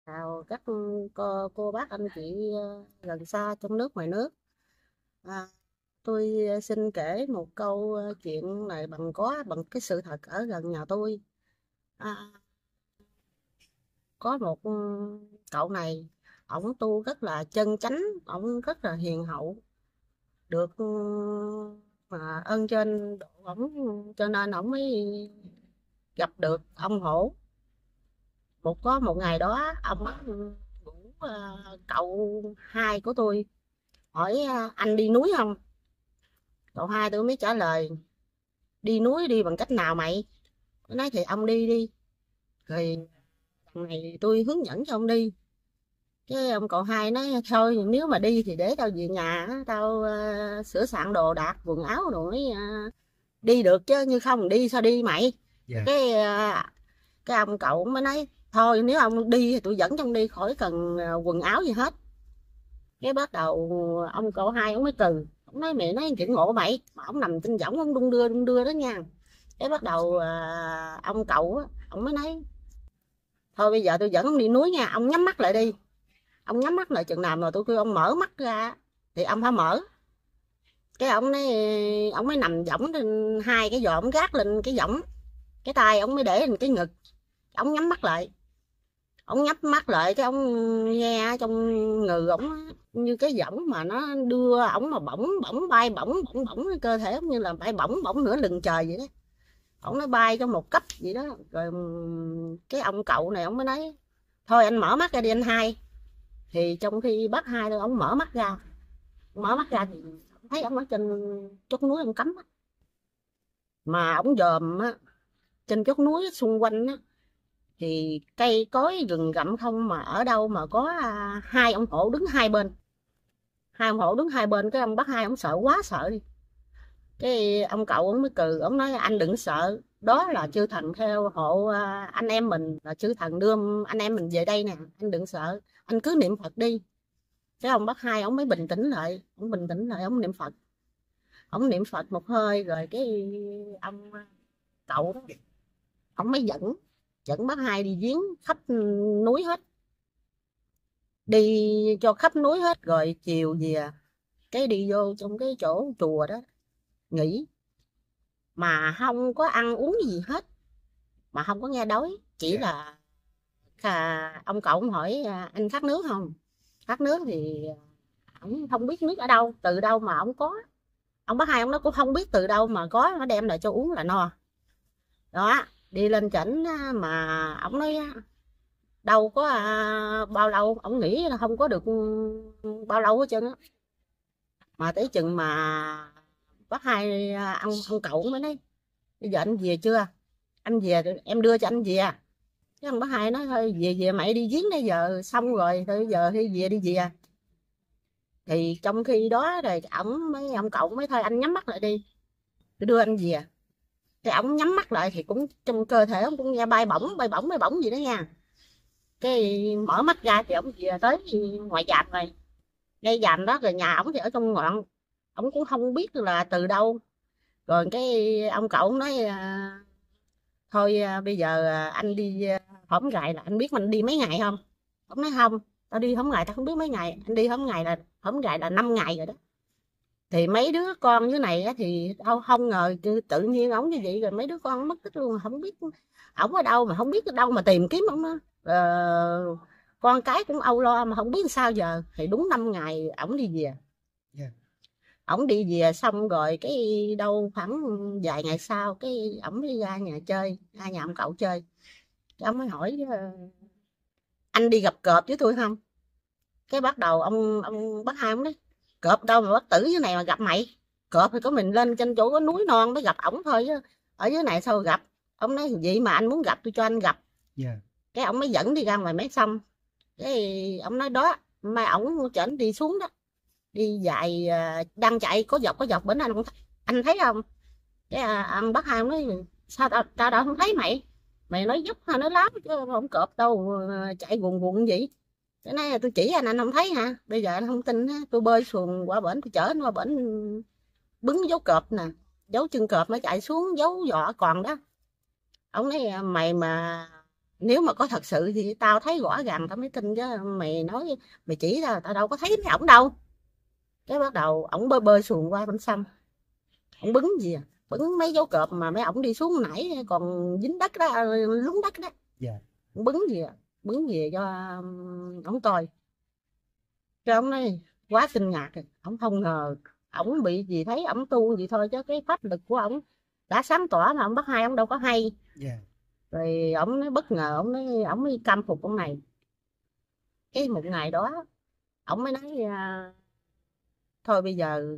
Chào các cô bác anh chị gần xa trong nước ngoài nước. À, tôi xin kể một câu chuyện này bằng cái sự thật ở gần nhà tôi. À, có một cậu này, ổng tu rất là chân chánh, ổng rất là hiền hậu, được mà ơn trên độ ổng, cho nên ổng mới gặp được ông Hổ. Có một ngày đó ông ngủ, cậu hai của tôi hỏi anh đi núi không? Cậu hai tôi mới trả lời đi núi đi bằng cách nào mày? Tôi nói thì ông đi đi. Rồi thằng này tôi hướng dẫn cho ông đi. Cái ông cậu hai nói thôi nếu mà đi thì để tao về nhà á, tao sửa soạn đồ đạc quần áo rồi đi được chứ như không đi sao đi mày? Dạ. Cái cái ông cậu mới nói thôi nếu ông đi thì tôi dẫn cho ông đi khỏi cần quần áo gì hết. Cái bắt đầu ông cậu hai ông mới từ ông nói mẹ nói chuyện ngộ mày mà ông nằm trên võng ông đung đưa đó nha. Cái bắt đầu ông cậu á ông mới nói thôi bây giờ tôi dẫn ông đi núi nha, ông nhắm mắt lại đi. Ông nhắm mắt lại chừng nào mà tôi kêu ông mở mắt ra thì ông phải mở. Cái ông mới nằm võng trên hai cái giò, ông gác lên cái võng, cái tay ông mới để lên cái ngực, ông nhắm mắt lại. Ông nhắm mắt lại cái ông nghe trong người ổng như cái võng mà nó đưa ổng mà bỗng bỗng bay bỗng cơ thể ổng như là bay bỗng bỗng nửa lừng trời vậy đó. Ổng nó bay trong một cấp vậy đó. Rồi cái ông cậu này ổng mới nói thôi anh mở mắt ra đi anh hai. Thì trong khi bác hai thôi ổng mở mắt ra thì thấy ổng ở trên chót núi ông cắm á. Mà ổng dòm á, trên chót núi xung quanh á thì cây cối rừng rậm không, mà ở đâu mà có hai ông hổ đứng hai bên. Hai ông hổ đứng hai bên, cái ông bắt hai ông sợ quá sợ đi. Cái ông cậu ông mới cười, ông nói anh đừng sợ, đó là chư thần theo hộ anh em mình, là chư thần đưa anh em mình về đây nè, anh đừng sợ, anh cứ niệm Phật đi. Cái ông bắt hai ông mới bình tĩnh lại, ông bình tĩnh lại, ông niệm Phật. Ông niệm Phật một hơi rồi cái ông cậu đó ông mới dẫn dẫn bác hai đi giếng khắp núi hết, đi cho khắp núi hết rồi chiều về cái đi vô trong cái chỗ chùa đó nghỉ, mà không có ăn uống gì hết, mà không có nghe đói, chỉ Dạ. là ông cậu ông hỏi anh khát nước không? Khát nước thì ông không biết nước ở đâu từ đâu mà ông có. Ông bác hai ông nó cũng không biết từ đâu mà có, nó đem lại cho uống là no. Đó, đi lên chảnh mà ông nói đâu có bao lâu, ông nghĩ là không có được bao lâu hết trơn á. Mà tới chừng mà bác hai ông cậu mới nói bây giờ anh về chưa? Anh về rồi em đưa cho anh về. Cái ông bác hai nói thôi về về mày đi giếng đây giờ xong rồi thôi giờ thì về đi về. Thì trong khi đó rồi ông cậu mới thôi anh nhắm mắt lại đi, tôi đưa anh về. Cái ổng nhắm mắt lại thì cũng trong cơ thể ông cũng nghe bay bổng gì đó nha. Cái mở mắt ra thì ông về tới ngoài dạp rồi, ngay dạm đó rồi nhà ổng thì ở trong ngọn, ổng cũng không biết là từ đâu. Rồi cái ông cậu ông nói thôi bây giờ anh đi hổm gài là anh biết mình đi mấy ngày không? Ông nói không, tao đi hổm gài tao không biết mấy ngày, anh đi hổm gài là 5 ngày rồi đó. Thì mấy đứa con dưới này á, thì không ngờ tự nhiên ổng như vậy rồi mấy đứa con mất tích luôn, không biết ổng ở đâu, mà không biết ở đâu mà tìm kiếm ổng đó. Con cái cũng âu lo mà không biết sao giờ. Thì đúng 5 ngày ổng đi về. Dạ. Ổng đi về xong rồi cái đâu khoảng vài ngày sau cái ổng đi ra nhà chơi, ra nhà ông cậu chơi. Cái ổng mới hỏi anh đi gặp cọp với tôi không? Cái bắt đầu ông bác hai ông nói cọp đâu mà bác tử dưới này mà gặp mày. Cọp thì có mình lên trên chỗ có núi non mới gặp ổng thôi chứ ở dưới này sao gặp. Ông nói vậy mà anh muốn gặp tôi cho anh gặp. Dạ. Cái ông mới dẫn đi ra ngoài mé sông. Cái ông nói đó mai ổng chở anh đi xuống đó, đi dài đang chạy có dọc bển anh không, anh thấy không? Cái ông bác hai ông nói sao tao đâu không thấy mày, mày nói dốc hay nói láo chứ không cọp đâu chạy guồn guộn vậy. Cái này là tôi chỉ anh không thấy hả? Bây giờ anh không tin á, tôi bơi xuồng qua bển tôi chở anh qua bển bứng dấu cọp nè, dấu chân cọp nó chạy xuống dấu vỏ còn đó. Ông nói mày mà Nếu mà có thật sự thì tao thấy rõ ràng tao mới tin, chứ mày nói mày chỉ ra tao đâu có thấy mấy ổng đâu. Cái bắt đầu ổng bơi bơi xuồng qua bên sông, ổng bứng gì à, bứng mấy dấu cọp mà mấy ổng đi xuống nãy còn dính đất đó, lún đất đó. Dạ. Ổng bứng gì à, bứng về cho ổng coi. Cái ổng nói quá kinh ngạc rồi, ổng không ngờ ổng bị gì, thấy ổng tu gì thôi chứ cái pháp lực của ổng đã sáng tỏ mà ổng bắt hai ổng đâu có hay. Dạ. Rồi ổng nói bất ngờ, ổng nói ổng mới cam phục con này. Cái một ngày đó ổng mới nói thôi bây giờ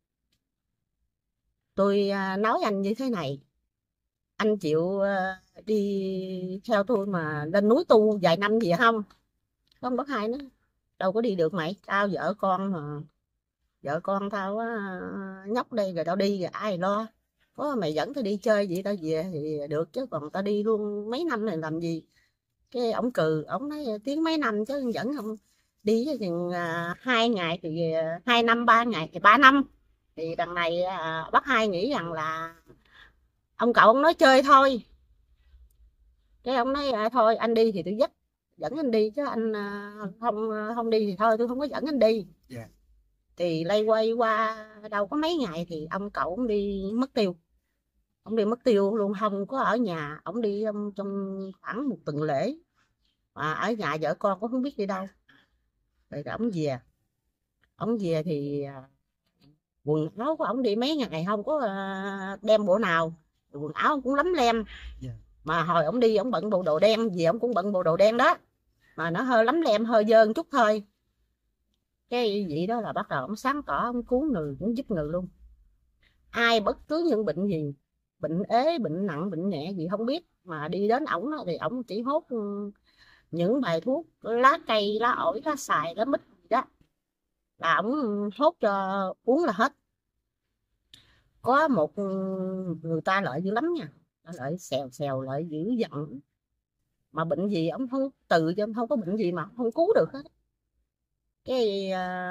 tôi nói anh như thế này, anh chịu đi theo tôi mà lên núi tu vài năm gì không? Con bác hai nó đâu có đi được mày, tao vợ con mà, vợ con tao á, nhóc đây rồi tao đi rồi ai lo, có mày dẫn tao đi chơi vậy tao về thì được, chứ còn tao đi luôn mấy năm này làm gì. Cái ổng cừ, ổng nói tiếng mấy năm chứ dẫn không đi với chừng 2 ngày thì về, 2 năm, 3 ngày thì 3 năm. Thì đằng này bác hai nghĩ rằng là ông cậu ông nói chơi thôi. Cái ông nói thôi anh đi thì tôi dắt, dẫn anh đi, chứ anh không không đi thì thôi tôi không có dẫn anh đi. Dạ. Thì lay quay qua đâu có mấy ngày thì ông cậu ông đi mất tiêu. Ông đi mất tiêu luôn, không có ở nhà, ông đi trong khoảng một tuần lễ mà ở nhà vợ con cũng không biết đi đâu. Rồi ông về, ông về thì quần áo của ông đi mấy ngày không có đem bộ nào, quần áo cũng lấm lem. Dạ. Mà hồi ông đi ông bận bộ đồ đen, về ông cũng bận bộ đồ đen đó, mà nó hơi lấm lem hơi dơ chút thôi. Cái vậy đó là bắt đầu ông sáng tỏ, ông cứu người cũng giúp người luôn. Ai bất cứ những bệnh gì, bệnh ế, bệnh nặng, bệnh nhẹ gì không biết, mà đi đến ổng thì ổng chỉ hốt những bài thuốc lá cây, lá ổi, lá xài, lá mít gì đó là ổng hốt cho uống là hết. Có một người ta lợi dữ lắm nha, lợi xèo xèo, lợi dữ dằn, mà bệnh gì ông không từ cho, ông không có bệnh gì mà ông không cứu được hết. Cái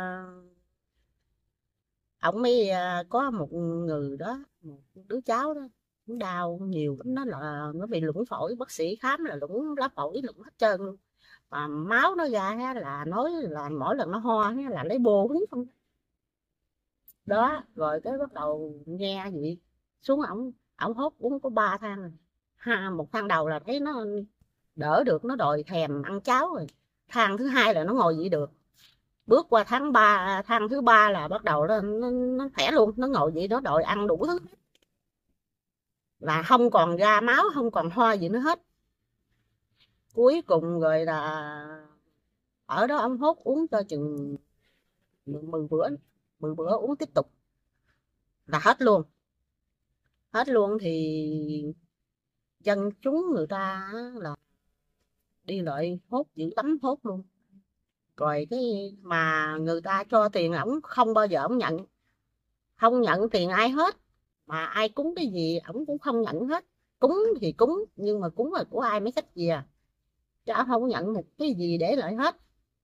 ông mới có một người đó, một đứa cháu đó, nó đau nhiều lắm, nó là nó bị lủng phổi, bác sĩ khám là lủng lá phổi, lủng hết trơn luôn. Mà máu nó ra là nói là mỗi lần nó ho là lấy bô hứng không đó. Rồi cái bắt đầu nghe vậy xuống, ổng hốt uống có 3 thang rồi. Một thang đầu là thấy nó đỡ được, nó đòi thèm ăn cháo rồi. Thang thứ hai là nó ngồi dậy được. Bước qua thang thứ ba là bắt đầu nó khỏe luôn, nó ngồi dậy nó đòi ăn đủ thứ, là không còn ra máu, không còn ho gì nữa hết. Cuối cùng rồi là ở đó ông hốt uống cho chừng 10 bữa, 10 bữa uống tiếp tục là hết luôn. Hết luôn thì dân chúng người ta là đi lại hốt dữ lắm, hốt luôn. Rồi cái mà người ta cho tiền ổng không bao giờ ổng nhận, không nhận tiền ai hết, mà ai cúng cái gì ổng cũng không nhận hết. Cúng thì cúng, nhưng mà cúng là của ai mấy cách gì à, chứ ổng không nhận một cái gì để lại hết.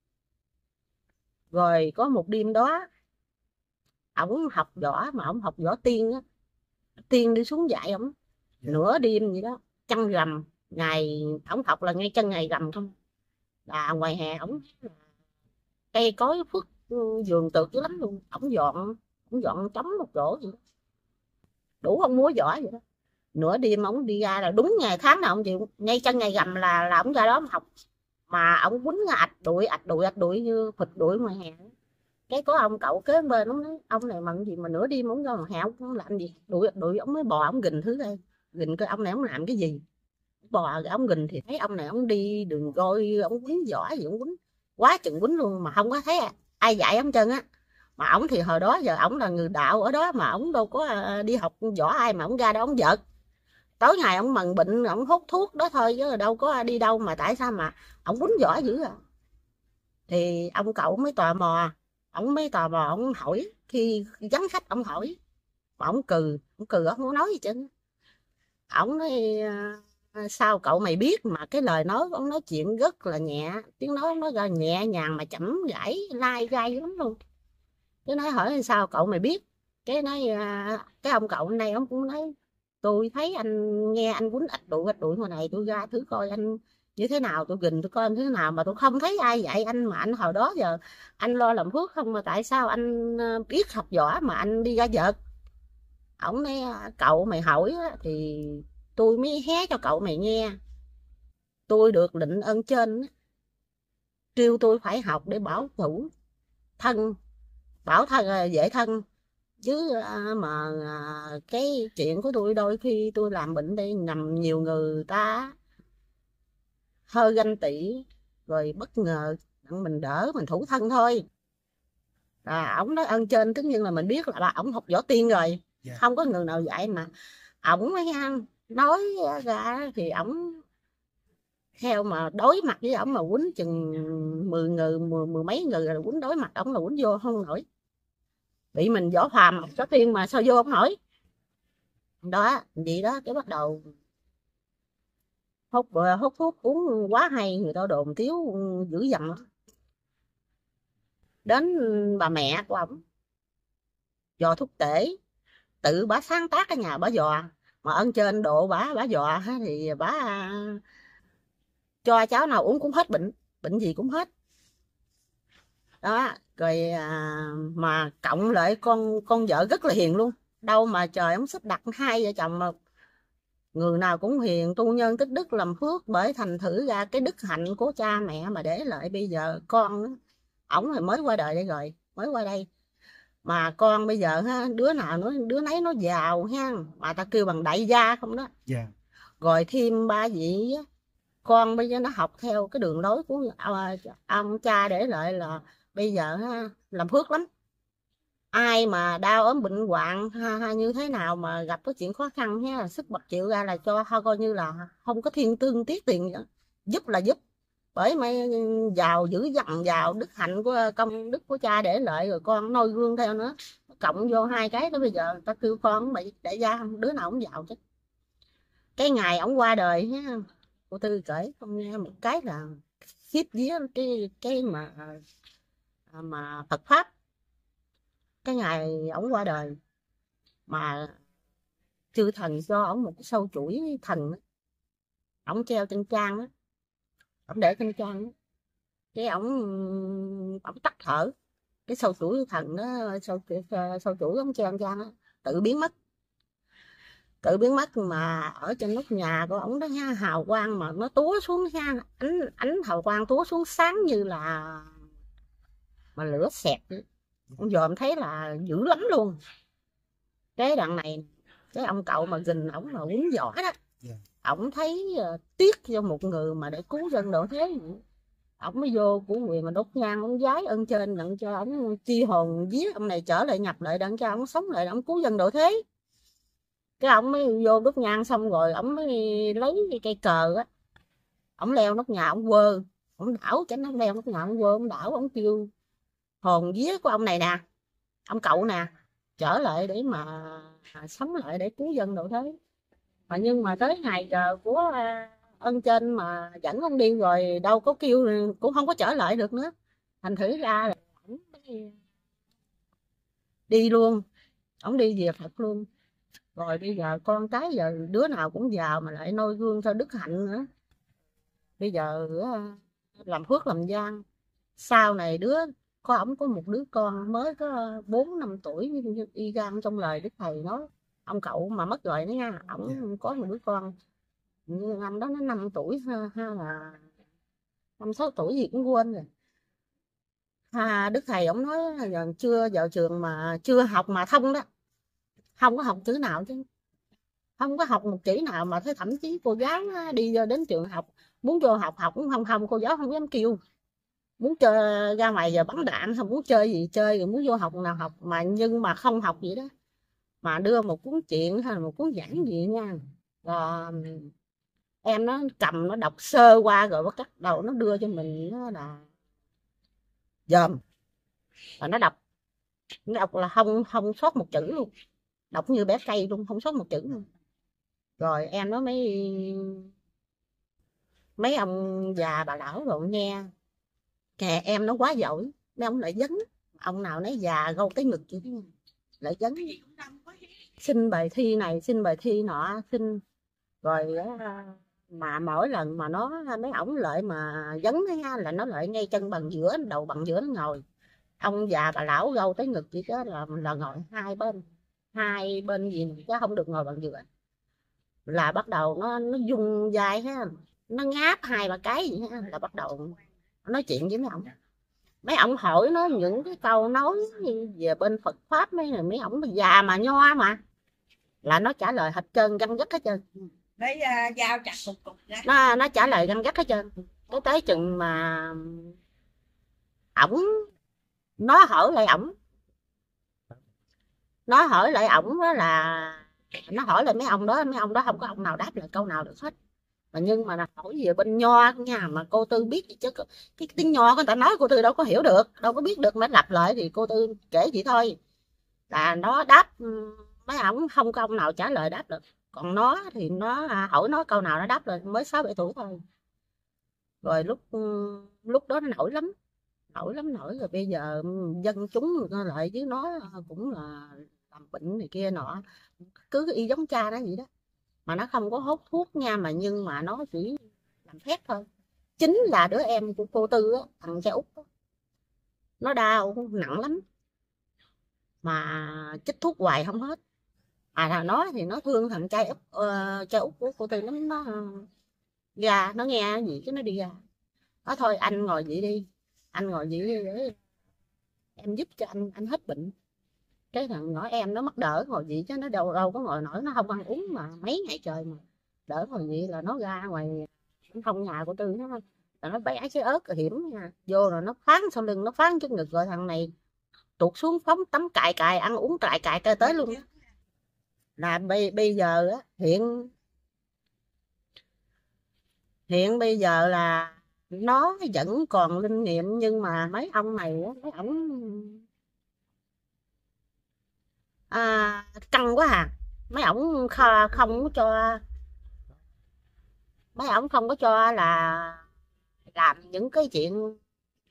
Rồi có một đêm đó ổng học võ, mà ổng học võ tiên á, tiên đi xuống dạy ổng. Dạ. Nửa đêm gì đó, trăng rằm, ngày ổng học là ngay chân ngày rằm không, là ngoài hè ổng cây cối phước vườn tược dữ lắm luôn, ổng dọn trống một chỗ vậy đó, đủ ông múa giỏi vậy đó. Nửa đêm ổng đi ra là đúng ngày tháng nào ông chịu, ngay chân ngày rằm là ổng ra đó mà học. Mà ổng quýnh ạch đuổi như phịch đuổi ngoài hè. Cái có ông cậu kế bên, ông nói ông này mận gì mà nửa đêm ổng ra ngoài hè ổng làm gì, đuổi ổng mới bò, ổng gìn thứ đây, gìn coi ông này ổng làm cái gì. Bò ổng gìn thì thấy ông này ổng đi đường gôi, ổng quýnh giỏi gì ổng quýnh, quá chừng quýnh luôn, mà không có thấy ai dạy ổng chân á. Mà ổng thì hồi đó giờ ổng là người đạo ở đó, mà ổng đâu có đi học võ ai, mà ổng ra đó ổng vợt. Tối ngày ổng mần bệnh ổng hút thuốc đó thôi, chứ đâu có đi đâu, mà tại sao mà ổng quýnh giỏi dữ à. Thì ông cậu mới tò mò, ổng hỏi, khi vắng khách ổng hỏi, mà ổng cừ ổng không nói gì chứ. Ổng nói sao cậu mày biết, mà cái lời nói của ổng nói chuyện rất là nhẹ, tiếng nói ổng nói ra nhẹ nhàng mà chậm rãi lai gai lắm luôn. Cái nói hỏi sao cậu mày biết, cái nói cái ông cậu này ông cũng nói tôi thấy anh, nghe anh quýnh ạch đụi ngoài này, tôi ra thử coi anh như thế nào tôi gìn tôi coi thế nào mà tôi không thấy ai dạy anh, mà anh hồi đó giờ anh lo làm phước không, mà tại sao anh biết học võ mà anh đi ra vợt. Ổng nói cậu mày hỏi á, thì tôi mới hé cho cậu mày nghe. Tôi được lệnh ơn trên á, kêu tôi phải học để bảo thủ thân, bảo thân dễ thân. Chứ cái chuyện của tôi đôi khi tôi làm bệnh đây nằm nhiều người ta hơi ganh tị rồi bất ngờ mình đỡ mình thủ thân thôi. Ổng nói ơn trên tất nhiên là mình biết là ổng học võ tiên rồi, không có người nào dạy mà ổng nói ra thì ổng theo mà đối mặt với ổng mà quýnh chừng 10 người, mười mấy người rồi quýnh đối mặt ổng là quýnh vô không nổi. Bị mình võ phàm học võ tiên mà sao vô không nổi. Đó vậy đó, cái bắt đầu hút thuốc uống quá hay, người ta đồn tiếu dữ dằn lắm. Đến bà mẹ của ổng dò thuốc tể, tự bả sáng tác ở nhà bả dò, mà ơn trên độ bả dò thì bả cho cháu nào uống cũng hết bệnh, bệnh gì cũng hết. Đó rồi mà cộng lại con vợ rất là hiền luôn, đâu mà trời ổng sắp đặt hai vợ chồng mà người nào cũng hiền, tu nhân tích đức làm phước, bởi thành thử ra cái đức hạnh của cha mẹ mà để lại bây giờ con ổng thì mới qua đời đây rồi, mới qua đây mà con bây giờ ha, đứa nào nó đứa nấy nó giàu ha, mà ta kêu bằng đại gia không đó. Rồi thêm ba vị con bây giờ nó học theo cái đường lối của ông cha để lại, là bây giờ ha, làm phước lắm. Ai mà đau ốm bệnh hoạn hay như thế nào mà gặp cái chuyện khó khăn ha, sức bật chịu ra là cho coi như là không có thiên tương tiếc tiền nữa. Giúp là giúp, bởi mấy giàu dữ dằn, giàu đức hạnh của công đức của cha để lại, rồi con noi gương theo nữa, cộng vô hai cái đó bây giờ ta kêu con bị đại gia không, đứa nào cũng giàu chứ. Cái ngày ổng qua đời ha, cô Tư kể con nghe một cái là khiếp vía, cái mà Phật pháp. Cái ngày ổng qua đời mà chư thần cho ổng một cái sâu chuỗi thần á, ổng treo trên trang á, ổng để trên trang á, cái ổng tắt thở, cái sâu chuỗi thần đó, sâu chuỗi ổng treo trên trang á, tự biến mất. Tự biến mất mà ở trên nóc nhà của ổng đó ha, hào quang mà nó túa xuống ha, ánh hào quang túa xuống sáng như là mà lửa xẹt. Ông dòm thấy là dữ lắm luôn. Cái đoạn này cái ông cậu mà gìn ổng là quýnh võ đó, ổng thấy tiếc cho một người mà để cứu dân độ thế, ổng mới vô của quyền mà đốt nhang ổng vái ơn trên đặng cho ổng chi hồn vía ông này trở lại, nhập lại đặng cho ổng sống lại, ổng cứu dân độ thế. Cái ổng mới vô đốt nhang xong rồi ổng mới lấy cái cây cờ á, ổng leo nóc nhà ổng quơ, ổng đảo cho nó leo nóc nhà ổng quơ, ổng đảo ổng kêu hồn vía của ông này nè, ông cậu nè, trở lại để mà sống lại để cứu dân độ thế. Mà nhưng mà tới ngày giờ của ơn trên mà dẫn ông đi rồi đâu có kêu, cũng không có trở lại được nữa, thành thử ra là ổng đi luôn, ổng đi về Phật luôn. Rồi bây giờ con cái giờ đứa nào cũng giàu mà lại noi gương theo đức hạnh nữa. Bây giờ làm phước làm gian, sau này có ổng có một đứa con mới có 4-5 tuổi, y gan trong lời đức thầy nói. Ông cậu mà mất rồi đó nha, ổng có một đứa con như năm đó nó 5 tuổi ha, là 5-6 tuổi gì cũng quên rồi. Đức thầy ổng nói giờ chưa vào trường mà chưa học mà thông đó, không có học chữ nào chứ, không có học một chữ nào, mà thấy thậm chí cô giáo đi đến trường học muốn vô học cũng không, cô giáo không dám kêu. Muốn chơi ra ngoài giờ bắn đạn, không muốn chơi gì chơi, rồi muốn vô học nào học, mà nhưng mà không học gì đó, mà đưa một cuốn truyện hay là một cuốn giảng gì nha, rồi em nó cầm nó đọc sơ qua rồi bắt đầu nó đưa cho mình, nó là dòm, và nó đọc là không không sót một chữ luôn, đọc như bé cây luôn, không sót một chữ luôn. Rồi em nó mấy ông già bà lão rồi nghe kè, em nó quá giỏi, mấy ông lại dấn, ông nào nấy già gâu cái ngực vậy đó, lại dấn xin bài thi này xin bài thi nọ xin. Rồi mà mỗi lần mà nó mấy ổng lợi mà dấn á là nó lợi ngay chân bằng giữa, đầu bằng giữa nó ngồi. Ông già bà lão gâu tới ngực chỉ đó là ngồi hai bên gì chứ không được ngồi bằng giữa. Là bắt đầu nó dung vai ha, nó ngáp hai ba cái gì ha, là bắt đầu nói chuyện với mấy ông hỏi nó những cái câu nói về bên Phật pháp, mấy ổng già mà nho mà là nó trả lời hết trơn, găng gắt hết trơn. Lấy dao chặt cục cục ra. Nó trả lời găng gắt hết trơn. Tới chừng mà ổng nó hỏi lại ổng đó là nó hỏi lại mấy ông đó không có ông nào đáp lại câu nào được hết. Mà nhưng mà hỏi về bên nho nha, mà cô Tư biết gì chứ cái tiếng nho người ta nói cô Tư đâu có hiểu được, đâu có biết được, mà lặp lại thì cô Tư kể vậy thôi. Là nó đáp, mấy ổng không có ông nào trả lời đáp được. Còn nó thì nó hỏi nó câu nào nó đáp rồi, mới 6 7 tuổi thôi. Rồi lúc đó nó nổi rồi bây giờ dân chúng người ta lại với nó cũng là làm bệnh này kia nọ, cứ y giống cha nó vậy đó. Mà nó không có hút thuốc nha, mà nhưng mà nó chỉ làm phép thôi. Chính là đứa em của cô Tư á, thằng cha út á, nó đau nặng lắm mà chích thuốc hoài không hết. Thằng nó thì nó thương thằng cha út của cô Tư lắm. Nó ra nó nghe cái gì chứ nó đi ra nó thôi, anh ngồi vậy đi, để em giúp cho anh hết bệnh. Cái thằng nhỏ em nó mắc đỡ ngồi vậy chứ nó đâu có ngồi nổi, nó không ăn uống mà mấy ngày trời mà đỡ ngồi vậy. Là nó ra ngoài không nhà của Tư nó là nó bẻ cái ớt hiểm nha, vô rồi nó phán sau lưng, nó phán trước ngực, rồi thằng này tuột xuống phóng tắm cài ăn uống cài tới luôn. Là bây giờ á, hiện bây giờ là nó vẫn còn linh nghiệm, nhưng mà mấy ông này á, mấy ổng căng quá à. Mấy ổng không có cho, mấy ổng không có cho là làm những cái chuyện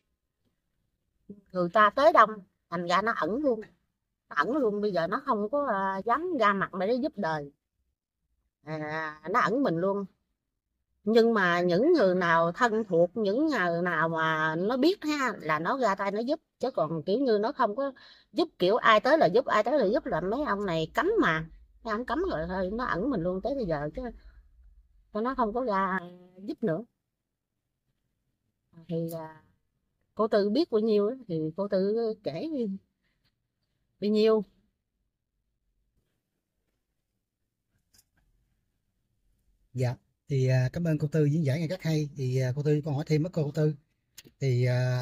người ta tới đông, thành ra nó ẩn luôn. Bây giờ nó không có dám ra mặt để giúp đời, nó ẩn mình luôn. Nhưng mà những người nào thân thuộc, những người nào mà nó biết ha, là nó ra tay nó giúp. Chứ còn kiểu như nó không có giúp, kiểu ai tới là giúp, là mấy ông này cấm mà. Mấy ông cấm rồi thôi, nó ẩn mình luôn tới bây giờ, chứ nó không có ra giúp nữa. Thì cô Tư biết bao nhiêu thì cô Tư kể bao nhiêu. Dạ, thì cảm ơn cô Tư diễn giải ngày rất hay. Thì cô Tư, con hỏi thêm mất cô Tư. Thì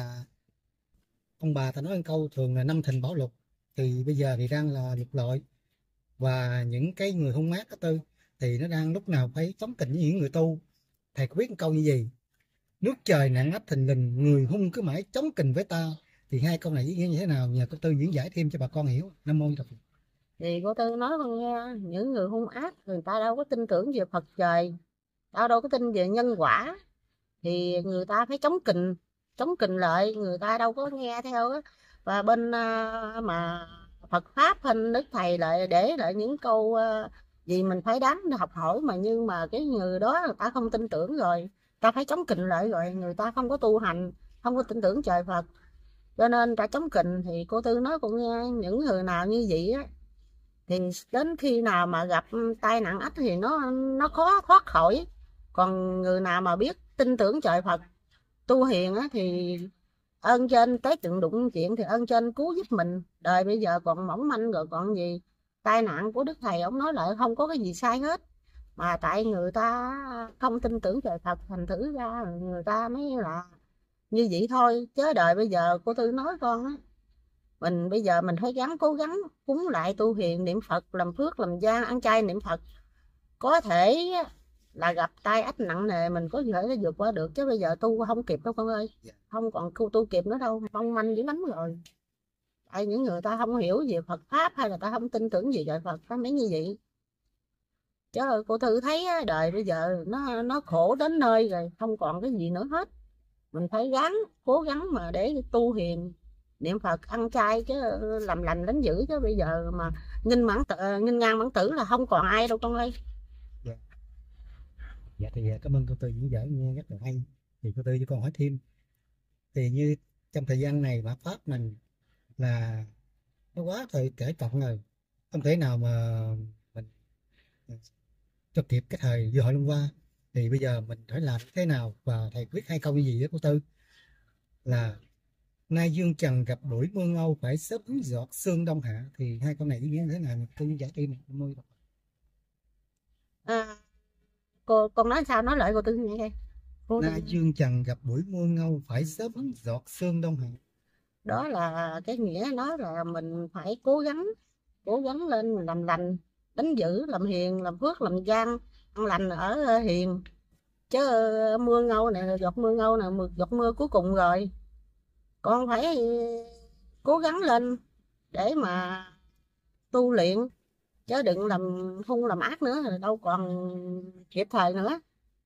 ông bà ta nói một câu thường là năm thìn bảo lục, thì bây giờ thì đang là lục lọi, và những cái người hung ác đó Tư, thì nó đang lúc nào phải chống kình với những người tu. Thầy có biết một câu như gì: nước trời nặng áp thình lình, người hung cứ mãi chống kình với ta. Thì hai câu này ý nghĩa như thế nào, nhờ cô Tư diễn giải thêm cho bà con hiểu. Nam mô Phật. Thì cô Tư nói con nghe, những người hung ác người ta đâu có tin tưởng về Phật trời, tao đâu có tin về nhân quả, thì người ta phải chống kình lại, người ta đâu có nghe theo á. Và bên mà Phật pháp hay Đức Thầy lại để lại những câu gì mình phải đáng học hỏi, mà nhưng mà cái người đó người ta không tin tưởng rồi, ta phải chống kình lại, rồi người ta không có tu hành, không có tin tưởng trời Phật, cho nên ta chống kình. Thì cô Tư nói cũng nghe, những người nào như vậy á thì đến khi nào mà gặp tai nạn ách thì nó khó thoát khỏi. Còn người nào mà biết tin tưởng trời Phật, tu hiền á, thì ơn trên tới chừng đụng chuyện thì ơn trên cứu giúp mình. Đời bây giờ còn mỏng manh rồi còn gì. Tai nạn của Đức Thầy ông nói lại không có cái gì sai hết, mà tại người ta không tin tưởng trời Phật, thành thử ra người ta mới là như vậy thôi. Chứ đời bây giờ cô Tư nói con á, mình bây giờ mình phải cố gắng cúng lại, tu hiền, niệm Phật, làm phước làm gian, ăn chay niệm Phật, có thể là gặp tai ách nặng nề mình có thể vượt qua được. Chứ bây giờ tu không kịp đâu con ơi, không còn tu kịp nữa đâu, mong manh dữ lắm rồi. Tại những người ta không hiểu về Phật pháp, hay là ta không tin tưởng gì trời Phật, ta mới như vậy. Chứ cô Thư thấy đời bây giờ nó khổ đến nơi rồi, không còn cái gì nữa hết. Mình phải cố gắng mà để tu hiền, niệm Phật, ăn chay, chứ làm lành đánh dữ. Chứ bây giờ mà nghinh ngang mãn tử là không còn ai đâu con ơi. Dạ thì cảm ơn cô Tư diễn giải nghe rất là hay. Thì cô Tư cho con hỏi thêm, thì như trong thời gian này mà Pháp mình là nó quá thời trễ trọng rồi, không thể nào mà mình cho kịp cái thời vừa hội năm qua, thì bây giờ mình phải làm thế nào? Và thầy viết hai câu như gì đó cô Tư, là nay dương trần gặp buổi mưa ngâu phải sớm giọt sương đông hạ, thì hai câu này ý nghĩa như thế nào cô Tư giải thêm một. À, con nói sao, nói lại cô Tư nghe coi. Cô Tư Na dương trần gặp buổi mưa ngâu phải sớm giọt sương đông hạ. đó là cái nghĩa, nó là mình phải cố gắng lên, mình làm lành đánh dữ, làm hiền làm phước làm gian, ăn lành ở hiền, chứ mưa ngâu này, giọt mưa ngâu này, giọt mưa cuối cùng rồi, con phải cố gắng lên để mà tu luyện, chứ đừng làm hung làm ác nữa, rồi đâu còn kịp thời nữa.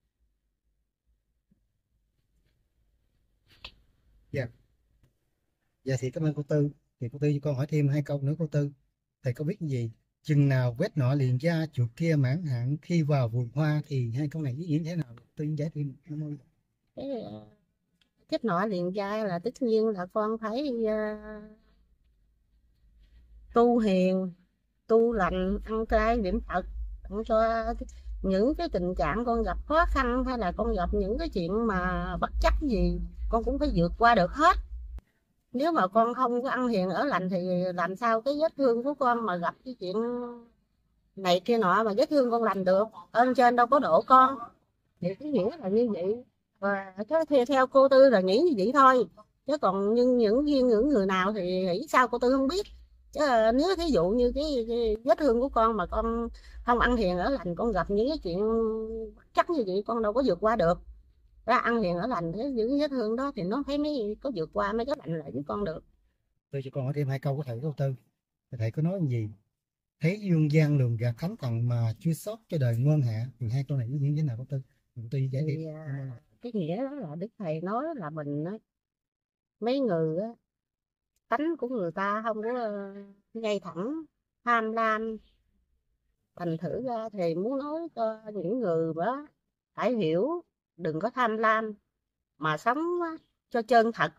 Dạ. Dạ thì cảm ơn cô Tư. Thì cô Tư cho con hỏi thêm hai câu nữa cô Tư. Thầy có biết gì? Chừng nào quét nọ liền ra chuột kia mãn hạn khi vào vườn hoa, thì hai câu này ý nghĩa thế nào? Tư giải thêm. Cái kiếp nọ liền ra là tất nhiên là con phải tu hiền, tu lành, ăn chay niệm Phật, đặng cho những cái tình trạng con gặp khó khăn, hay là con gặp những cái chuyện mà bất chấp gì, con cũng phải vượt qua được hết. Nếu mà con không có ăn hiền ở lành thì làm sao cái vết thương của con mà gặp cái chuyện này kia nọ mà vết thương con lành được, ơn trên đâu có độ con. Thì cái nghĩa là như vậy, và theo cô Tư là nghĩ như vậy thôi, chứ còn nhưng những người nào thì nghĩ sao cô Tư không biết. Chứ nếu thí dụ như cái vết thương của con mà con không ăn hiền ở lành, con gặp những cái chuyện chắc như vậy con đâu có vượt qua được. Ra ăn hiền ở lành thế những cái vết thương đó thì nó phải mới có vượt qua, mới có lành lại với con được. Tôi cho con hỏi thêm hai câu của thầy cô Tư. Thầy có nói gì? Thấy dương gian lường gạt thánh thần mà chưa sót cho đời muôn hạ, thì hai câu này ý nghĩa thế nào cô Tư? Cô Tư giải Thì thích. cái nghĩa đó là Đức Thầy nói là mình á, mấy người á, tánh của người ta không có ngay thẳng, tham lam, thành thử ra thì muốn nói cho những người đó phải hiểu, đừng có tham lam mà sống á, cho chân thật,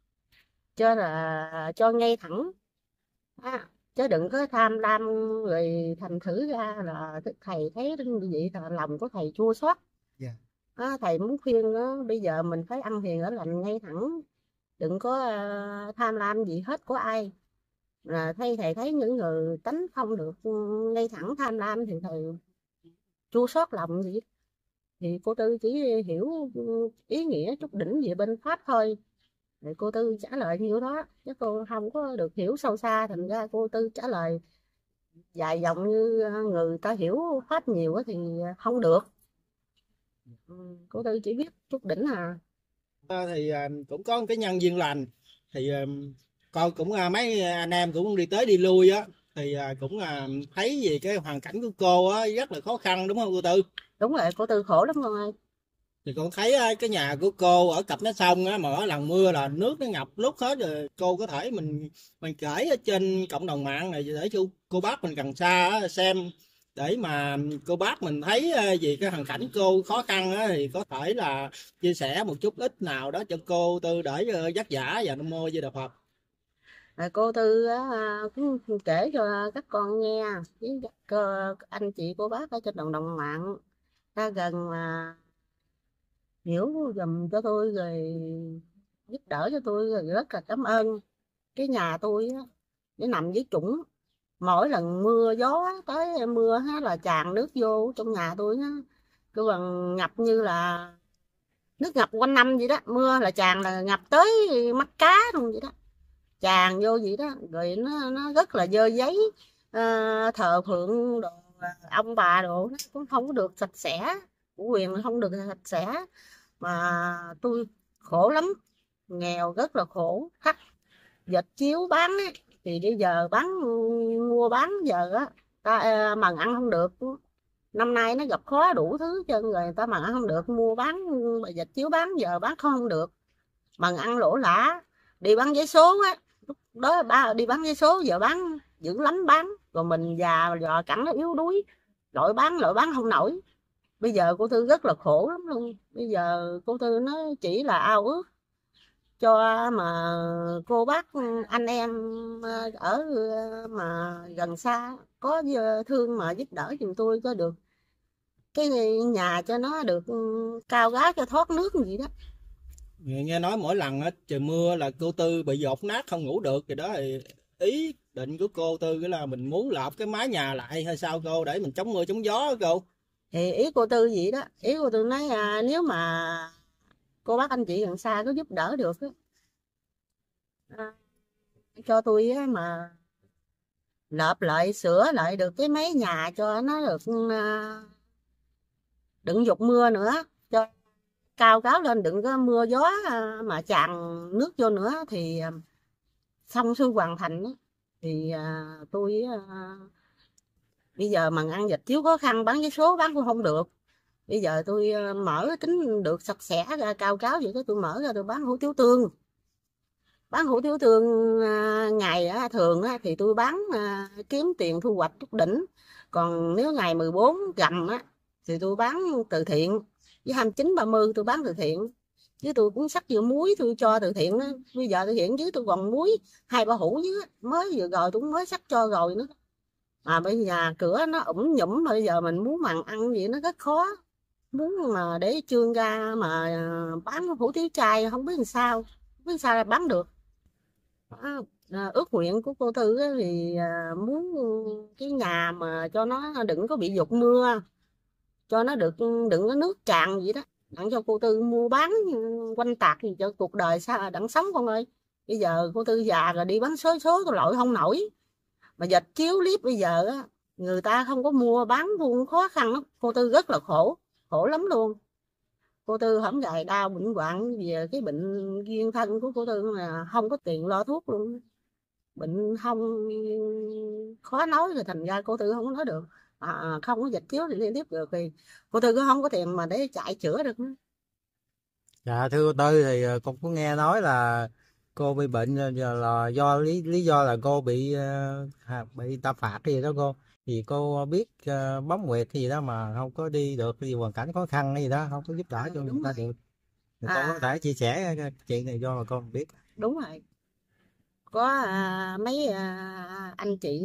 cho ngay thẳng, chứ đừng có tham lam, rồi thành thử ra là thầy thấy như vậy là lòng của thầy chua xót. Dạ. Thầy muốn khuyên đó, bây giờ mình phải ăn hiền ở lành ngay thẳng, đừng có tham lam gì hết của ai. Thầy thấy những người tánh không được ngay thẳng, tham lam thì thầy chua xót lòng gì. Thì cô Tư chỉ hiểu ý nghĩa chút đỉnh về bên Pháp thôi, thì cô Tư trả lời nhiêu đó, chứ cô không có được hiểu sâu xa, thành ra cô Tư trả lời dài dòng như người ta hiểu Pháp nhiều thì không được. Cô Tư chỉ biết chút đỉnh à. Thì cũng có cái nhân duyên lành, thì coi cũng mấy anh em cũng đi tới đi lui á, thì cũng thấy về cái hoàn cảnh của cô á rất là khó khăn, đúng không cô Tư? Đúng rồi, cô Tư khổ lắm con ơi. Thì con thấy cái nhà của cô ở cặp nó sông á, mà mỗi lần mưa là nước nó ngập lút hết rồi. Cô có thể mình kể ở trên cộng đồng mạng này để cho cô bác mình gần xa á, xem, để mà cô bác mình thấy vì cái hoàn cảnh cô khó khăn á, thì có thể là chia sẻ một chút ít nào đó cho cô Tư để dắt dã và Nam Mô Di Đà Phật. Cô Tư cũng kể cho các con nghe, với các anh chị cô bác ở trên cộng đồng mạng ra gần mà hiểu dùm cho tôi, rồi giúp đỡ cho tôi, rồi rất là cảm ơn. Cái nhà tôi á, nó nằm dưới trũng, mỗi lần mưa gió tới mưa là tràn nước vô trong nhà tôi á, cứ bằng ngập như là nước ngập quanh năm vậy đó, mưa là tràn là ngập tới mắt cá luôn vậy đó, tràn vô vậy đó, rồi nó rất là dơ giấy, thờ phượng đồ, ông bà đồ nó cũng không có được sạch sẽ, của quyền không được sạch sẽ, mà tôi khổ lắm, nghèo rất là khổ, thắt vịt chiếu bán á, thì bây giờ mua bán giờ á ta mần ăn không được, năm nay nó gặp khó đủ thứ cho người ta mần ăn không được, mua bán vịt chiếu bán giờ bán không được, mần ăn lỗ lã. Đi bán vé số á, lúc đó đi bán vé số giờ bán dữ lắm bán, rồi mình già dò cẳng nó yếu đuối, lội bán không nổi. Bây giờ cô Tư rất là khổ lắm luôn. Bây giờ cô Tư nó chỉ là ao ước cho mà cô bác anh em ở mà gần xa có thương mà giúp đỡ giùm tôi cho được cái nhà cho nó được cao gá cho thoát nước gì đó. Nghe nói mỗi lần trời mưa là cô Tư bị dột nát không ngủ được rồi đó, thì ý định của cô Tư là mình muốn lợp cái mái nhà lại hay sao cô, để mình chống mưa chống gió đó cô? Thì ý cô Tư vậy đó, ý cô Tư nói nếu mà cô bác anh chị gần xa có giúp đỡ được cho tôi mà lợp lại sửa lại được cái mái nhà cho nó được đừng dột mưa nữa, cho cao cáo lên đừng có mưa gió mà tràn nước vô nữa thì xong xuôi hoàn thành thì tôi bây giờ mà ăn vịt chiếu khó khăn bán vé số bán cũng không được. Bây giờ tôi mở tính được sạch sẽ ra cao cáo vậy đó, tôi mở ra tôi bán hủ tiếu tương. Bán hủ tiếu tương ngày thường thì tôi bán kiếm tiền thu hoạch chút đỉnh. Còn nếu ngày 14 rằm thì tôi bán từ thiện. Với 29, 30 tôi bán từ thiện. Chứ tôi cũng sắc vừa muối tôi cho từ thiện đó. Bây giờ từ thiện chứ tôi còn muối 2-3 hũ dưới mới vừa rồi tôi cũng mới sắc cho rồi nữa. Mà bây giờ cửa nó ủng nhủm, bây giờ mình muốn mặn ăn gì nó rất khó. Muốn mà để trương ra mà bán hủ tiếu chay không biết làm sao. Không biết sao là bán được. Ước nguyện của cô Tư thì muốn cái nhà mà cho nó đừng có bị dột mưa, cho nó được đừng có nước tràn vậy đó, đặng cho cô Tư mua bán quanh tạc gì cho cuộc đời sao đặng sống con ơi. Bây giờ cô Tư già rồi đi bán số tôi lội không nổi, mà dịch chiếu clip bây giờ người ta không có mua bán luôn khó khăn lắm. Cô Tư rất là khổ lắm luôn. Cô Tư hổng gài đau bệnh hoạn về cái bệnh duyên thân của cô Tư là không có tiền lo thuốc luôn. Bệnh không khó nói rồi thành ra cô Tư không có nói được. Không có dịch chiếu thì liên tiếp được thì cô Tư cũng không có tiền mà để chạy chữa được nữa. Dạ thưa cô Tư, thì con có nghe nói là cô bị bệnh là do lý do là cô bị ta phạt cái gì đó cô, thì cô biết bấm nguyệt cái gì đó mà không có đi được, cái gì hoàn cảnh khó khăn hay gì đó không có giúp đỡ cho người ta được, thì con có thể chia sẻ cái chuyện này cho bà con biết. Đúng rồi, có mấy anh chị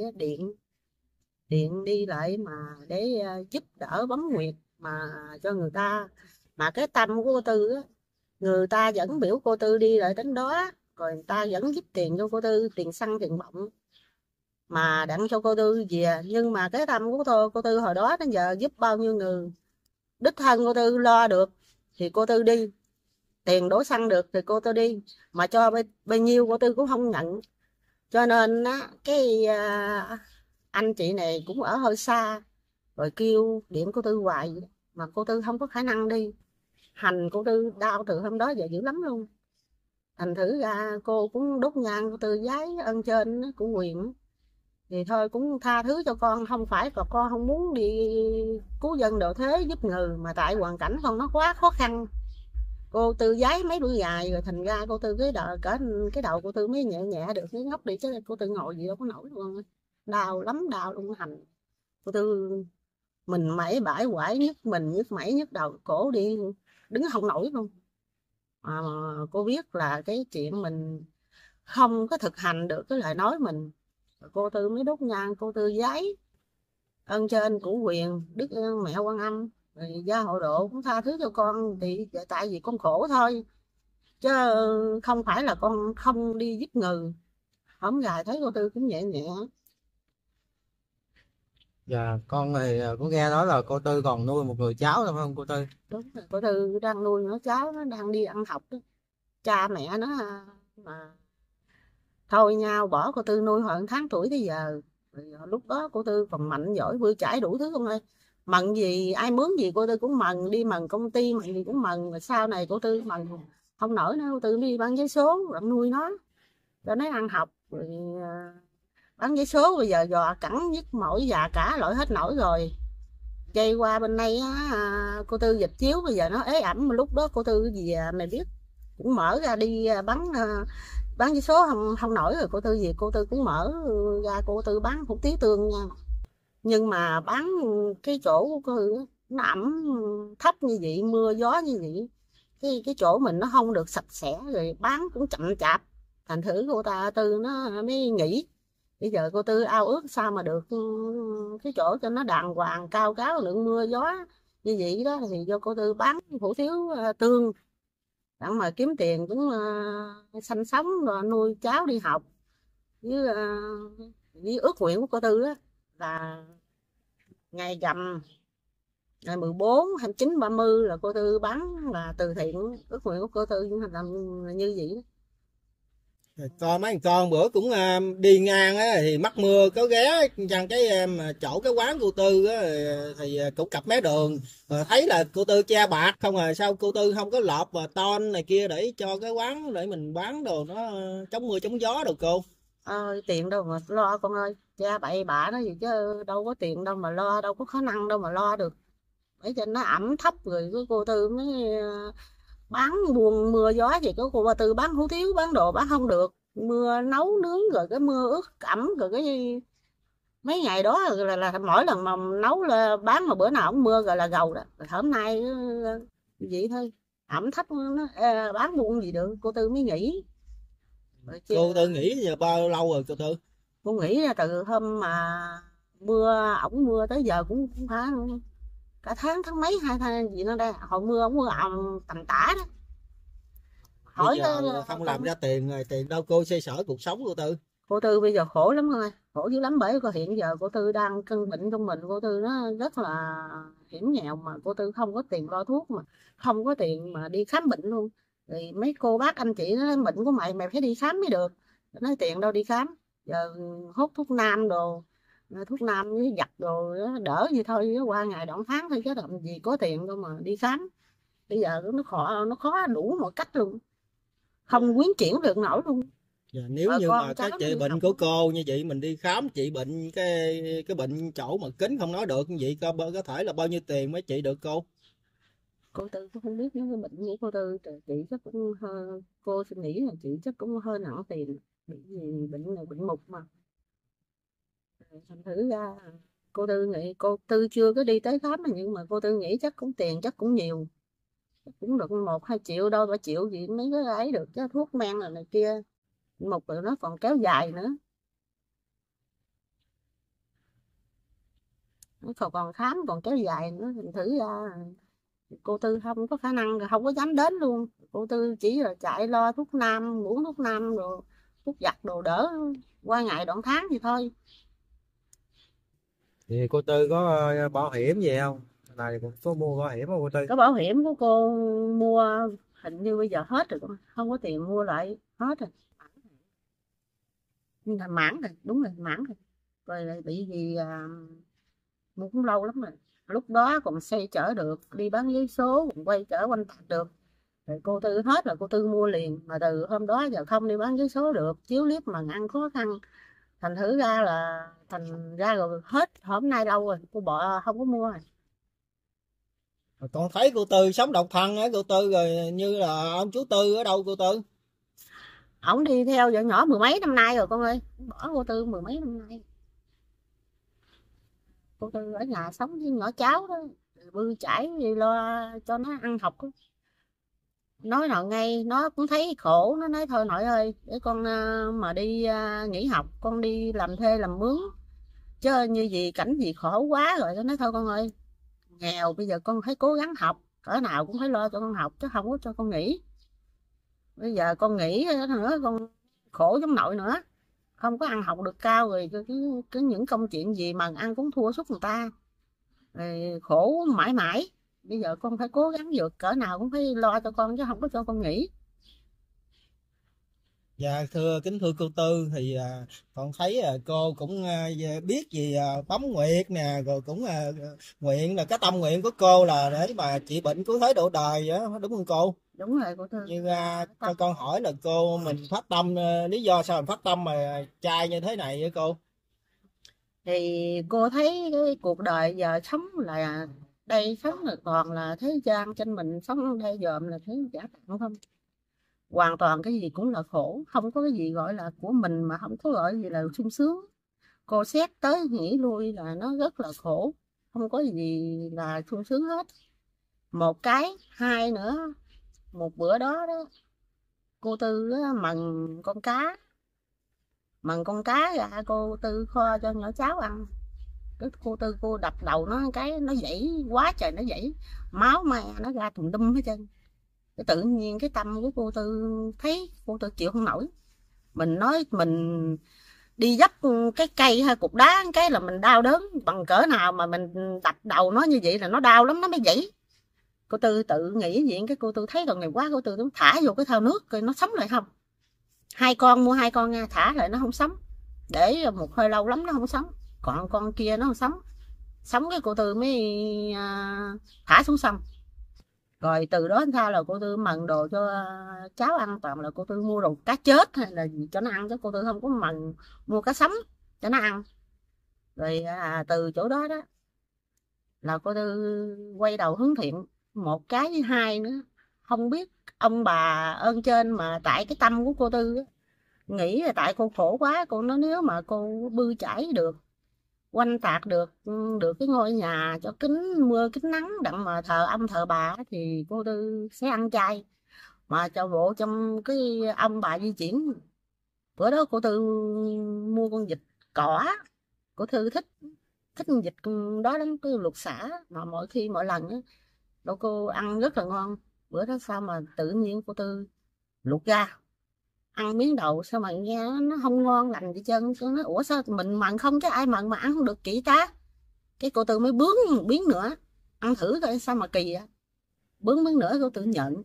điện đi lại mà để giúp đỡ bấm nguyệt mà cho người ta, mà cái tâm của cô Tư người ta vẫn biểu cô Tư đi lại đến đó, rồi người ta vẫn giúp tiền cho cô Tư, tiền xăng tiền bọng mà đặng cho cô Tư về. Nhưng mà cái tâm của cô Tư hồi đó đến giờ giúp bao nhiêu người, đích thân cô Tư lo được thì cô Tư đi, tiền đổ xăng được thì cô Tư đi, mà cho bao nhiêu cô Tư cũng không nhận. Cho nên cái anh chị này cũng ở hơi xa, rồi kêu điện cô Tư hoài mà cô Tư không có khả năng đi. Hành cô Tư đau từ hôm đó giờ dữ lắm luôn. Thành thử ra cô cũng đốt nhang cô Tư vái ơn trên của quyền, thì thôi cũng tha thứ cho con, không phải là con không muốn đi cứu dân độ thế giúp người, mà tại hoàn cảnh con nó quá khó khăn. Cô Tư vái mấy bữa dài rồi thành ra cô Tư cái đầu cô Tư mới nhẹ nhẹ được, cái ngóc đi, chứ cô Tư ngồi gì đâu có nổi luôn. Đau lắm, đau luôn. Hành cô Tư mình mẩy bãi quải nhức mình, nhức mẩy nhức đầu cổ đi đứng không nổi luôn. Mà cô biết là cái chuyện mình không có thực hành được cái lời nói mình, cô Tư mới đốt nhang cô Tư vái ơn trên của quyền, đức mẹ Quan Âm, rồi gia hộ độ cũng tha thứ cho con, thì tại vì con khổ thôi chứ không phải là con không đi giúp người. Hổng gài thấy cô Tư cũng nhẹ nhẹ. Dạ con thì có nghe nói là cô Tư còn nuôi một người cháu nữa phải không cô Tư? Đúng rồi, cô Tư đang nuôi nó, cháu nó đang đi ăn học đó. Cha mẹ nó mà thôi nhau bỏ cô Tư nuôi hồi 1 tháng tuổi tới giờ. Rồi lúc đó cô Tư còn mạnh giỏi bưởi chải đủ thứ không ơi. Mần gì ai mướn gì cô Tư cũng mần, đi mần công ty mần gì cũng mần. Rồi sau này cô Tư mần không nổi nữa, cô Tư đi bán giấy số rồi nuôi nó cho nó ăn học. Rồi bán giấy số bây giờ dò cẳng nhức mỏi già cả lỗi hết nổi rồi. Chạy qua bên đây cô Tư dịch chiếu bây giờ nó ế ẩm, lúc đó cô Tư gì mày biết cũng mở ra đi bán giấy số không nổi rồi. Cô Tư gì cô Tư cũng mở ra cô Tư bán hủ tiếu tương nha. Nhưng mà bán cái chỗ của cô nó ẩm thấp như vậy, mưa gió như vậy, cái chỗ mình nó không được sạch sẽ, rồi bán cũng chậm chạp, thành thử cô Tư nó mới nghỉ. Bây giờ cô Tư ao ước sao mà được cái chỗ cho nó đàng hoàng cao cáo, lượng mưa gió như vậy đó, thì do cô Tư bán hủ tiếu tương đặng mà kiếm tiền cũng sanh sống rồi nuôi cháu đi học. Với ước nguyện của cô Tư đó là ngày rằm, ngày 14, 29, 30 là cô Tư bán là từ thiện. Ước nguyện của cô Tư làm như vậy đó. Con mấy con bữa cũng đi ngang á, thì mắc mưa có ghé chăng cái chỗ cái quán cô Tư á, thì cũng cặp mé đường thấy là cô Tư che bạc không, sao cô Tư không có lợp và ton này kia để cho cái quán để mình bán đồ nó chống mưa chống gió được cô? Tiền đâu mà lo con ơi, cha bậy bạ nó gì chứ đâu có tiền đâu mà lo, đâu có khả năng đâu mà lo được. Để cho nó ẩm thấp rồi cô Tư mới bán buồn mưa gió gì có cô Tư bán hủ tiếu bán đồ bán không được, mưa nấu nướng rồi cái mưa ướt ẩm rồi cái mấy ngày đó là mỗi lần mà nấu là bán mà bữa nào cũng mưa rồi là gầu đó. Rồi hôm nay vậy thôi, ẩm thấp nó bán buôn gì được, cô Tư mới nghỉ. Cô Tư nghỉ giờ bao lâu rồi cô Tư? Cô nghĩ ra từ hôm mà ổng mưa tới giờ cũng phải cả tháng mấy 2 tháng gì nó đây, hồi mưa ổng mưa tầm tã đó. Bây giờ không làm ra tiền rồi, tiền đâu cô xoay sở cuộc sống cô Tư? Cô Tư bây giờ khổ lắm thôi, khổ dữ lắm, bởi vì hiện giờ cô Tư đang cân bệnh trong mình, cô Tư nó rất là hiểm nghèo, mà cô Tư không có tiền lo thuốc, mà không có tiền mà đi khám bệnh luôn. Thì mấy cô bác anh chị nói bệnh của mày phải đi khám mới được, nói tiền đâu đi khám, giờ hút thuốc nam đồ, thuốc nam với giặt đồ đỡ gì thôi, qua ngày đoạn tháng thôi chứ làm gì có tiền đâu mà đi khám. Bây giờ nó khó đủ mọi cách luôn, không quyến chuyển được nổi luôn. Nếu như mà các chị bệnh của cô như vậy mình đi khám trị bệnh cái bệnh chỗ mà kính không nói được như vậy có thể là bao nhiêu tiền mới trị được cô? Cô Tư cũng không biết những cái bệnh của cô Tư, chị chắc cũng hơi, cô suy nghĩ là chị chắc cũng hơi nặng tiền, bị gì bệnh này bệnh mục mà. Thành thử ra cô Tư nghĩ, cô Tư chưa có đi tới khám, nhưng mà cô Tư nghĩ chắc cũng tiền chắc cũng nhiều, cũng được 1-2 triệu đâu, 3 triệu gì mấy cái ấy được chứ, thuốc men rồi này kia, một rồi nó còn kéo dài nữa, nó còn khám còn kéo dài nữa. Thành thử ra cô Tư không có khả năng, không có dám đến luôn. Cô Tư chỉ là chạy lo thuốc nam, uống thuốc nam rồi thuốc giặt đồ đỡ qua ngày đoạn tháng thì thôi. Thì cô Tư có bảo hiểm gì không? Này cũng có mua bảo hiểm không cô Tư? Cái bảo hiểm của cô mua hình như bây giờ hết rồi, không có tiền mua lại, hết rồi. Nhưng là mãn rồi, đúng rồi, mãn rồi. Rồi lại bị gì mua cũng lâu lắm rồi. Lúc đó còn xe chở được, đi bán giấy số, còn quay chở quanh thành được. Rồi cô Tư hết là cô Tư mua liền, mà từ hôm đó giờ không đi bán giấy số được, chiếu líp mà ăn khó khăn. Thành ra rồi hết, hôm nay lâu rồi, cô bỏ không có mua rồi. Con thấy cô Tư sống độc thân á cô Tư, rồi như là ông chú Tư ở đâu cô Tư? Ổng đi theo vợ nhỏ 10 mấy năm nay rồi con ơi, bỏ cô Tư 10 mấy năm nay. Cô Tư ở nhà sống với nhỏ cháu đó, bươn chải đi lo cho nó ăn học đó. Nói nào ngay nó cũng thấy khổ, nó nói thôi nội ơi, để con mà đi nghỉ học, con đi làm thuê làm mướn chứ như gì cảnh gì khổ quá rồi. Nó nói thôi con ơi, nghèo bây giờ con phải cố gắng học, cỡ nào cũng phải lo cho con học chứ không có cho con nghỉ. Bây giờ con nghỉ nữa con khổ giống nội nữa, không có ăn học được cao, rồi cái những công chuyện gì mà ăn cũng thua sút người ta, rồi khổ mãi mãi. Bây giờ con phải cố gắng vượt, cỡ nào cũng phải lo cho con chứ không có cho con nghỉ. Dạ kính thưa cô Tư, thì con thấy cô cũng biết gì bấm nguyệt nè, rồi cũng nguyện là cái tâm nguyện của cô là để mà trị bệnh cứu thế độ đời á, đúng không cô? Đúng rồi cô Tư. Như con hỏi là cô mình phát tâm, lý do sao mình phát tâm mà trai như thế này với cô? Thì cô thấy cái cuộc đời giờ sống là đây, sống là còn là thế gian, trên mình sống đây dòm là thế giả tạm không, hoàn toàn cái gì cũng là khổ, không có cái gì gọi là của mình, mà không có gọi gì là sung sướng. Cô xét tới nghĩ lui là nó rất là khổ, không có gì là sung sướng hết. Một cái hai nữa, một bữa đó đó cô Tư á, mần con cá ra cô Tư kho cho nhỏ cháu ăn. Cái cô Tư cô đập đầu nó cái nó dãy quá trời, nó dãy máu me nó ra tùm lum hết trơn. Cái tự nhiên cái tâm của cô Tư thấy cô Tư chịu không nổi. Mình nói mình đi dấp cái cây hay cục đá cái là mình đau đớn bằng cỡ nào mà mình đập đầu nó như vậy là nó đau lắm, nó mới dãy. Cô Tư tự nghĩ vậy, cái cô Tư thấy tội nghiệp quá, cô Tư thả vô cái thau nước coi nó sống lại không. Mua hai con nha, thả lại nó không sống, để một hơi lâu lắm nó không sống, còn con kia nó không sống. Sống cái cô Tư mới thả xuống sông. Rồi từ đó đến sau là cô Tư mần đồ cho cháu ăn, toàn là cô Tư mua đồ cá chết hay là gì cho nó ăn, chứ cô Tư không có mần mua cá sống cho nó ăn. Rồi từ chỗ đó đó là cô Tư quay đầu hướng thiện. Một cái với hai nữa, không biết ông bà ơn trên mà tại cái tâm của cô Tư á, nghĩ là tại cô khổ quá, cô nói nếu mà cô bươn chải được, quanh tạc được cái ngôi nhà cho kính mưa kính nắng đặng mà thờ ông thờ bà thì cô Tư sẽ ăn chay. Mà cho bộ trong cái ông bà di chuyển, bữa đó cô Tư mua con vịt cỏ, cô Tư thích con vịt đó lắm, cái luộc sả mà mỗi khi mỗi lần á đâu cô ăn rất là ngon. Bữa đó sao mà tự nhiên cô Tư luộc ra ăn miếng đầu sao mà nghe nó không ngon lành gì trơn. Tôi nói ủa sao mình mặn không chứ ai mặn mà ăn không được kỹ ta. Cái cô Tư mới bướng miếng nữa ăn thử coi sao mà kỳ vậy. Bướng miếng nữa cô Tư nhận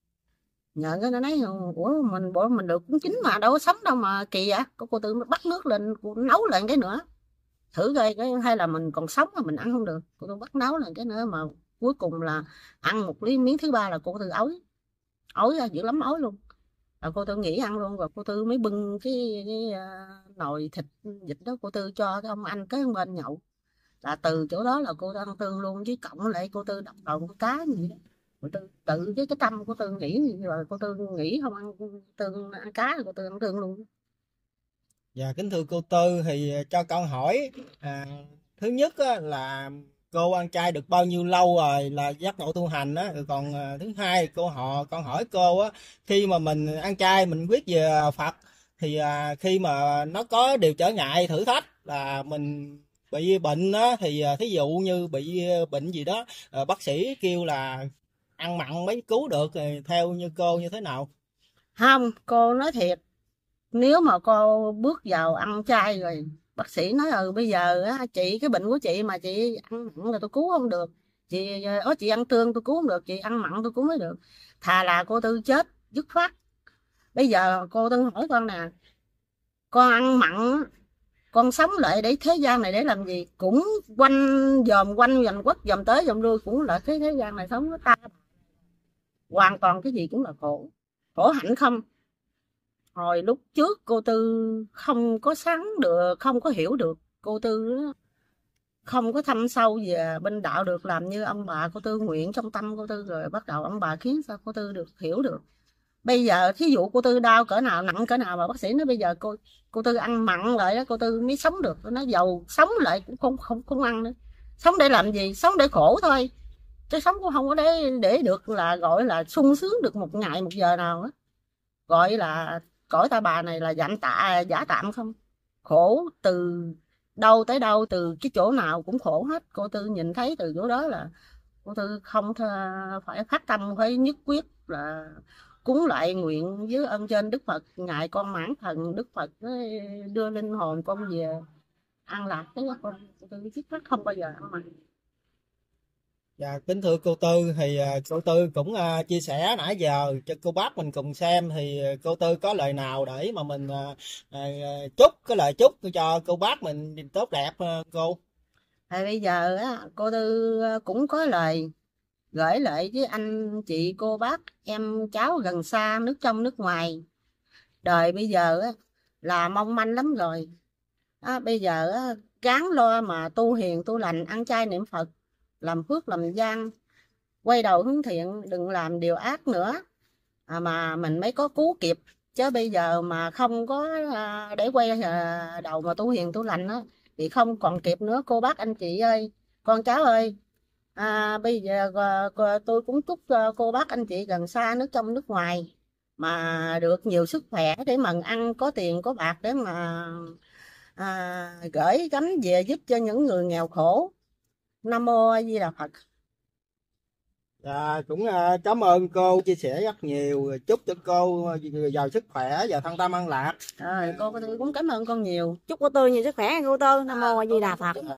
cái nó nói ủa mình được cũng chín mà đâu có sống đâu mà kỳ vậy. Cô Tư mới bắt nước lên cô nấu lại cái nữa thử coi cái hay là mình còn sống mà mình ăn không được. Cô Tư bắt nấu lại cái nữa mà cuối cùng là ăn một miếng thứ ba là cô Tư ói ra dữ lắm, ói luôn. Rồi cô Tư nghỉ ăn luôn, rồi cô Tư mới bưng cái nồi thịt vịt đó cô Tư cho cái ông anh kế bên nhậu. Là từ chỗ đó là cô Tư ăn tương luôn, với cộng lại cô Tư đập đầu con cá như vậy đó. Cô Tư tự với cái tâm cô Tư nghĩ rồi cô Tư nghĩ không ăn tương ăn cá thì cô Tư ăn tương luôn. Dạ kính thưa cô Tư, thì cho con hỏi thứ nhất á, là cô ăn chay được bao nhiêu lâu rồi là giác ngộ tu hành á, rồi còn thứ hai con hỏi cô á, khi mà mình ăn chay mình biết về Phật thì khi mà nó có điều trở ngại thử thách là mình bị bệnh á, thì thí dụ như bị bệnh gì đó bác sĩ kêu là ăn mặn mới cứu được, thì theo như cô như thế nào? Không, cô nói thiệt, nếu mà cô bước vào ăn chay rồi bác sĩ nói bây giờ á, chị cái bệnh của chị mà chị ăn mặn là tôi cứu không được, chị ăn tương tôi cứu không được, chị ăn mặn tôi cứu mới được, thà là cô Tư chết dứt khoát. Bây giờ cô Tư hỏi con nè, con ăn mặn con sống lại để thế gian này để làm gì, cũng quanh vành quất dòm tới dòm lui cũng là cái thế gian này sống, nó ta hoàn toàn cái gì cũng là khổ hạnh không. Hồi lúc trước cô Tư không có sáng được, không có hiểu được, cô Tư không có thâm sâu về bên đạo được, làm như ông bà cô Tư nguyện trong tâm cô Tư, rồi bắt đầu ông bà khiến sao cô Tư được hiểu được. Bây giờ thí dụ cô Tư đau cỡ nào nặng cỡ nào mà bác sĩ nói bây giờ cô Tư ăn mặn lại đó cô Tư mới sống được. Nó giàu sống lại cũng không ăn nữa. Sống để làm gì? Sống để khổ thôi, chứ sống cũng không có để được là gọi là sung sướng được một ngày một giờ nào á. Gọi là cõi ta bà này là giả tạm không. Khổ từ đâu tới đâu, từ cái chỗ nào cũng khổ hết. Cô Tư nhìn thấy từ chỗ đó là cô Tư không phải phát tâm, phải nhất quyết là cúng lại nguyện với ơn trên Đức Phật, ngài con mãn thần Đức Phật đưa linh hồn con về an lạc. Cái con cô Tư dứt khoát không bao giờ ăn mặn. Dạ kính thưa cô Tư, thì cô Tư cũng chia sẻ nãy giờ cho cô bác mình cùng xem, thì cô Tư có lời nào để mà mình chúc cái lời chúc cho cô bác mình tốt đẹp cô? Thì bây giờ cô Tư cũng có lời gửi lại với anh chị cô bác em cháu gần xa, nước trong nước ngoài. Đời bây giờ là mong manh lắm rồi. Bây giờ gắng lo mà tu hiền tu lành, ăn chay niệm Phật, làm phước làm gian, quay đầu hướng thiện, đừng làm điều ác nữa mà mình mới có cứu kịp. Chứ bây giờ mà không có để quay đầu mà tu hiền tu lành thì không còn kịp nữa cô bác anh chị ơi. Con cháu ơi, bây giờ tôi cũng chúc cô bác anh chị gần xa nước trong nước ngoài mà được nhiều sức khỏe để mà ăn, có tiền có bạc để mà gửi gắm về giúp cho những người nghèo khổ. Nam mô A Di Đà Phật. Dạ, cũng cảm ơn cô chia sẻ rất nhiều, chúc cho cô giàu sức khỏe và thân tâm an lạc. Rồi cô tôi cũng cảm ơn con nhiều. Chúc cô Tư nhiều sức khỏe cô Tư. Nam mô A Di Đà Phật.